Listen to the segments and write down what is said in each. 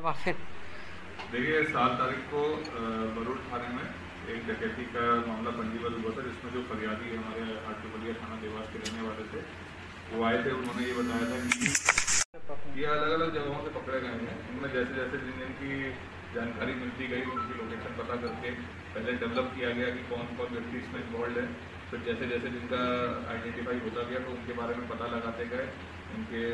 देखिए 7 तारीख को बरूड थाने में एक डकैती का मामला पंजीबद्ध हुआ था, जिसमें जो फरियादी हमारे हाटपिपलिया थाना देवास के रहने वाले थे, वो आए थे। उन्होंने ये बताया था कि ये अलग अलग जगहों से पकड़े गए हैं। इनमें जैसे जैसे जिनकी जानकारी मिलती गई, उनकी लोकेशन पता करके पहले डेवलप किया गया कि कौन कौन व्यक्ति इसमें इन्वॉल्व है। फिर जैसे जैसे जिनका आइडेंटिफाई होता गया तो उनके बारे में पता लगाते गए, उनके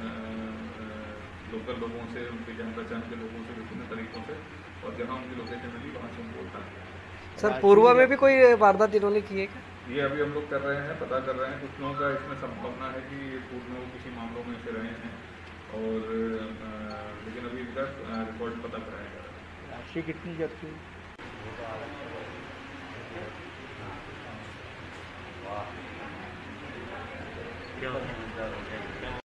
लोकल लोगों से, उनके जान पहचान के लोगों से, विभिन्न तरीकों से, और जहाँ उनकी लोकेशन मिली वहाँ से उनको उठा। सर पूर्व में भी कोई वारदात इन्होंने की है क्या? ये अभी हम लोग कर रहे हैं, पता कर रहे हैं। कुछ लोगों का इसमें संभावना है कि पूर्व में वो किसी मामलों में से रहे हैं, और लेकिन अभी इनका रिकॉर्ड पता कराया जा रहा है। राशि कितनी जब्त हुई? क्या